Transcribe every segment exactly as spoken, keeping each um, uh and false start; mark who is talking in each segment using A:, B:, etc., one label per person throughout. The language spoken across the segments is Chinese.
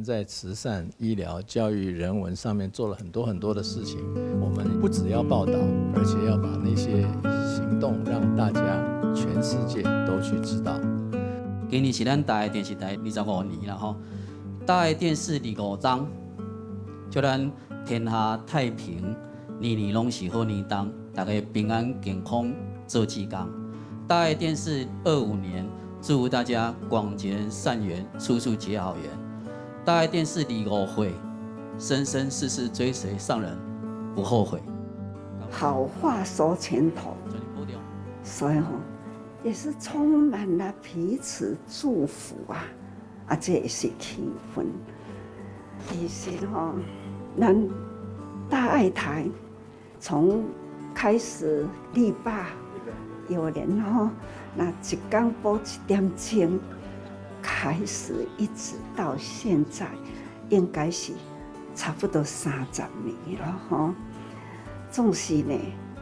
A: 在慈善、医疗、教育、人文上面做了很多很多的事情。我们不只要报道，而且要把那些行动让大家全世界都去知道。
B: 今年是咱台的电视台二十五年了吼，台的电视二十五档，祝咱天下太平，年年拢是好年冬，大家平安健康做志工。台的电视二十五年。 祝大家广结善缘，处处结好缘。大爱电视二十五岁，生生世世追随上人，不后悔。
C: 好话说前头，所以吼、哦，也是充满了彼此祝福啊，啊，这也是气氛。其实吼、哦，咱大爱台从开始立坝有人吼。 那一天播一点钟，开始一直到现在，应该是差不多三十年了哈。总是呢，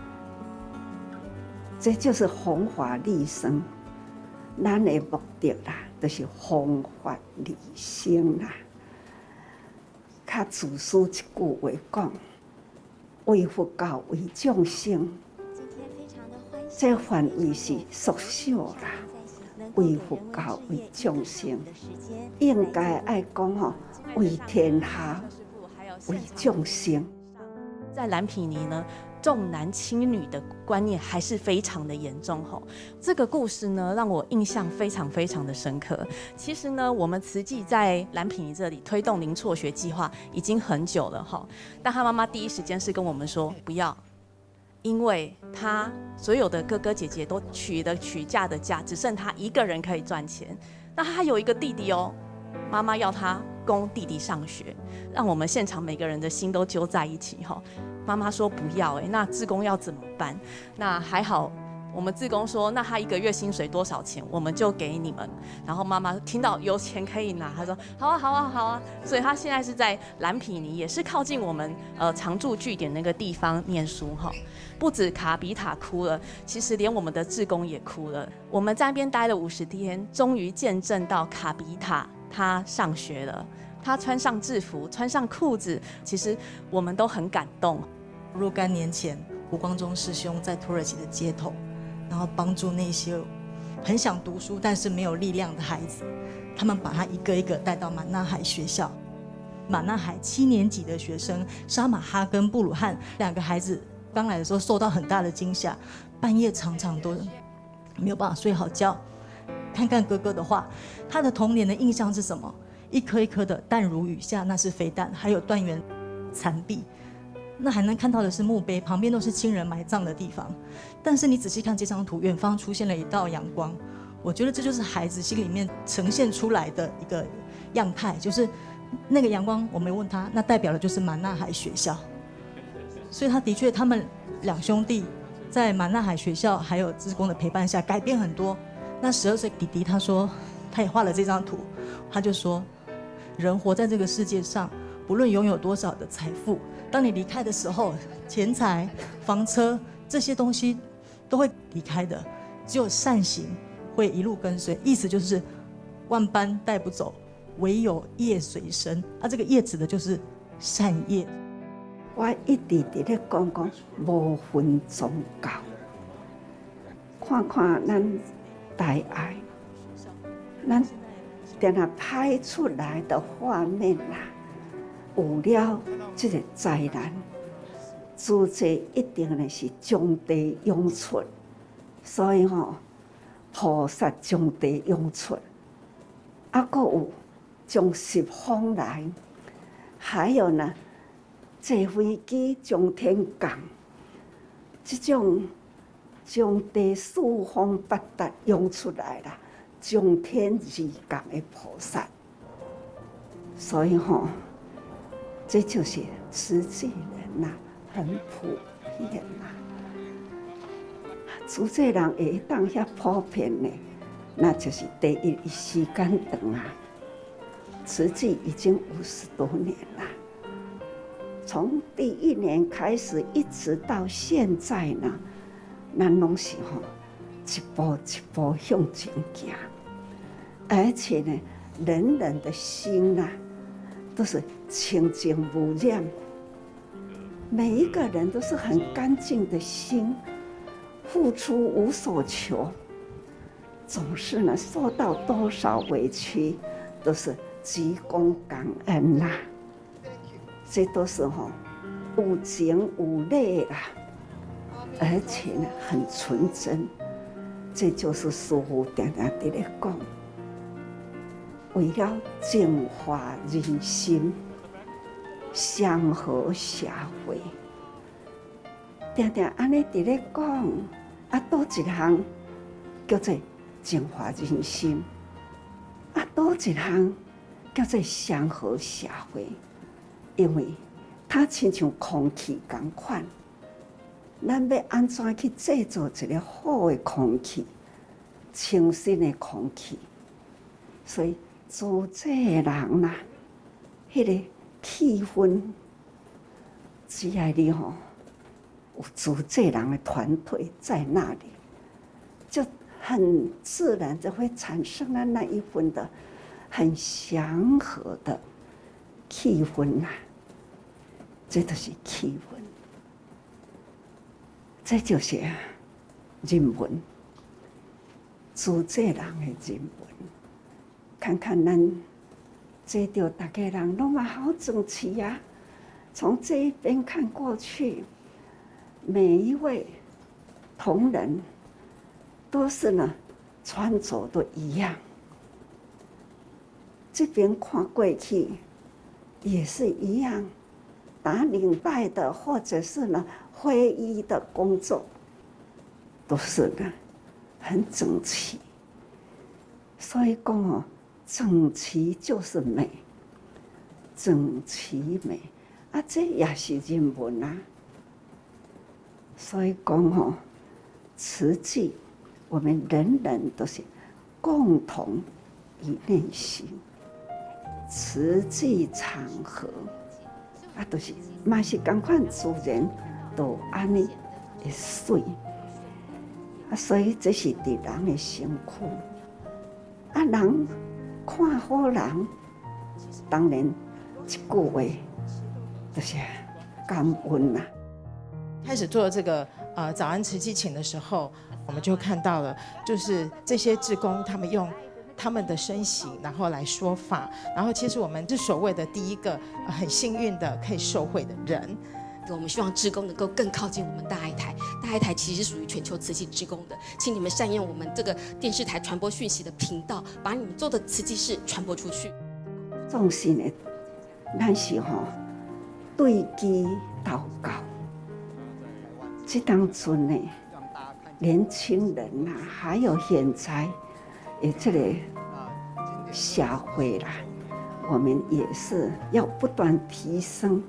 C: 这就是弘法利生，咱的目的啦，就是弘法利生啦。较自私一句话讲，为佛教为众生。 这范围是缩小啦，为佛教为众生，应该爱讲吼，为天下为众生。
D: 在蓝毗尼呢，重男轻女的观念还是非常的严重吼。这个故事呢，让我印象非常非常的深刻。其实呢，我们慈济在蓝毗尼这里推动零辍学计划已经很久了哈，但他妈妈第一时间是跟我们说不要。 因为他所有的哥哥姐姐都娶的娶嫁的嫁，只剩他一个人可以赚钱。那他有一个弟弟哦，妈妈要他供弟弟上学，让我们现场每个人的心都揪在一起哈。妈妈说不要哎，那志工要怎么办？那还好。 我们志工说，那他一个月薪水多少钱，我们就给你们。然后妈妈听到有钱可以拿，她说好啊，好啊，好啊。所以她现在是在蓝毗尼，也是靠近我们呃常驻据点那个地方念书哈。不止卡比塔哭了，其实连我们的志工也哭了。我们在那边待了五十天，终于见证到卡比塔他上学了，他穿上制服，穿上裤子，其实我们都很感动。
E: 若干年前，胡光中师兄在土耳其的街头。 然后帮助那些很想读书但是没有力量的孩子，他们把他一个一个带到满纳海学校。满纳海七年级的学生沙马哈跟布鲁汉两个孩子刚来的时候受到很大的惊吓，半夜常常都没有办法睡好觉。看看哥哥的话，他的童年的印象是什么？一颗一颗的弹如雨下，那是飞弹，还有断垣残壁。 那还能看到的是墓碑，旁边都是亲人埋葬的地方。但是你仔细看这张图，远方出现了一道阳光，我觉得这就是孩子心里面呈现出来的一个样态，就是那个阳光。我没问他，那代表的就是满纳海学校。所以他的确，他们两兄弟在满纳海学校还有志工的陪伴下，改变很多。那十二岁弟弟他说，他也画了这张图，他就说，人活在这个世界上，不论拥有多少的财富。 当你离开的时候，钱财、房车这些东西都会离开的，只有善行会一路跟随。意思就是，万般带不走，唯有业随身。啊，这个业指的就是善业。
C: 我一直伫咧讲讲无分宗教，看看咱大爱，咱定下拍出来的画面啦。 有了这个灾难，主题一定呢是将地涌出，所以吼、哦，菩萨将地涌出，啊，阁有将十方来，还有呢，坐飞机将天降，这种将地四方八达涌出来啦，将天而降的菩萨，所以吼、哦。 这就是慈济人呐、啊，很普遍呐、啊。慈济人会当遐普遍呢，那就是第一时间长啊。慈济已经五十多年了，从第一年开始一直到现在呢，咱拢是吼一步一步向前行，而且呢，人人的心呐、啊。 都是清净无染。每一个人都是很干净的心，付出无所求，总是呢受到多少委屈，都是鞠躬感恩啦。这都是哈、哦、有情有泪啦，而且呢很纯真。这就是师父常常在咧讲，为了净化人心，祥和社会，常常安尼在咧讲，啊，多一项叫做净化人心，啊，多一项叫做祥和社会，因为它亲像空气同款。咱要安怎去制造一个好的空气、清新的空气？所以组织人啦，迄个气氛，只要你吼有组织人的团队在那里，就很自然就会产生了那一份的很祥和的气氛啦。这就是气氛。这就是人文，组织人的人文。看看咱这条大家人拢嘛好整齐呀、啊。从这一边看过去，每一位同仁都是呢穿着都一样。这边看过去也是一样，打领带的或者是呢。会议的工作都是呢很整齐，所以讲哦，整齐就是美，整齐美啊，这也是人文啊。所以讲哦，慈济我们人人都是共同一念心，慈济长河啊，都是嘛是同款自然。都安尼会水，啊，所以这是伫人的身躯。啊，人看好人，当然一句话就是感恩啦。
F: 开始做这个呃早安慈济请的时候，我们就看到了，就是这些志工他们用他们的身形，然后来说法，然后其实我们是所谓的第一个、呃、很幸运的可以受惠的人。
G: 我们希望志工能够更靠近我们大爱台，大爱台其实是属于全球慈济志工的，请你们善用我们这个电视台传播讯息的频道，把你们做的慈济事传播出去。
C: 总是呢，咱是吼对基祷告，这当中呢，年轻人呐、啊，还有现在也这个社会啦，我们也是要不断提升。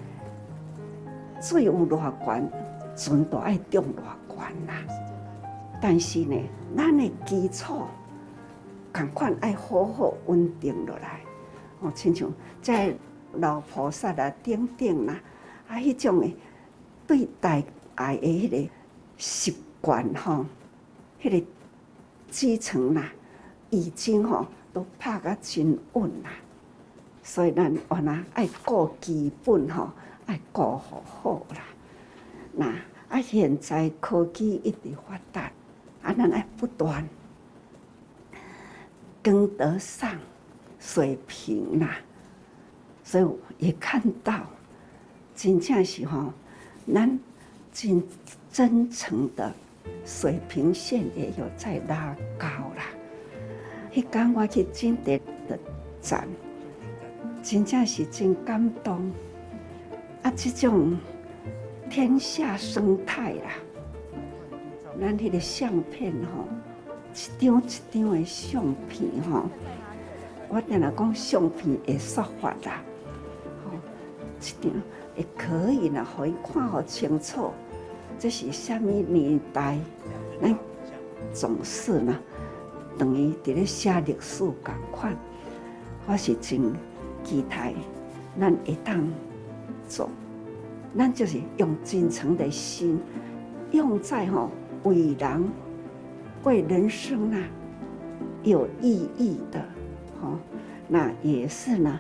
C: 水有偌悬，船就爱中偌悬啦。但是呢，咱的基础同款爱好好稳定落来。哦，亲像在老菩萨啊、等等啦，啊，迄种的对待爱的迄个习惯吼，迄个基层啦，已经吼都拍甲真稳啦。所以咱原来爱顾基本吼。爱顾好好啦，那啊现在科技一直发达，啊咱爱不断跟得上水平啦，所以也看到，真正是吼，咱真真诚的水平线也有在拉高啦。迄天我去真德的站，真正是真感动。啊，这种天下生态啦，咱迄个相片吼，一张一张的相片吼，我定来讲相片会说法啦，吼，一张也可以啦，互伊看好清楚，这是虾米年代，咱总是呢，等于伫咧写历史共款，我是真期待咱会当。做，咱就是用真诚的心，用在吼为人、为人生啊有意义的，吼，那也是呢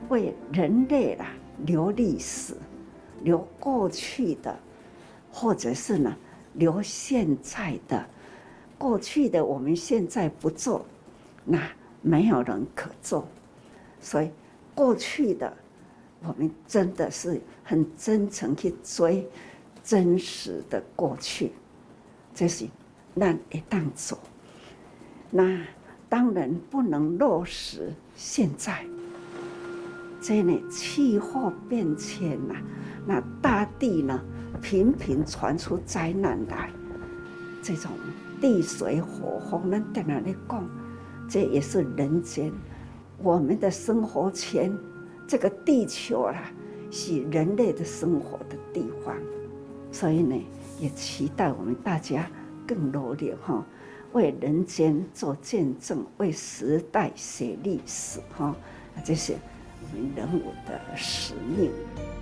C: 为人类啦留历史，留过去的，或者是呢留现在的。过去的我们现在不做，那没有人可做，所以过去的我们真的是很真诚去追真实的过去，这是咱会当做。那当然不能落实现在，这呢气候变迁呐、啊，那大地呢频频传出灾难来，这种。地水火风，咱在哪里讲？这也是人间，我们的生活圈，这个地球啦，是人类的生活的地方。所以呢，也期待我们大家更努力哈，为人间做见证，为时代写历史哈，这是我们人物的使命。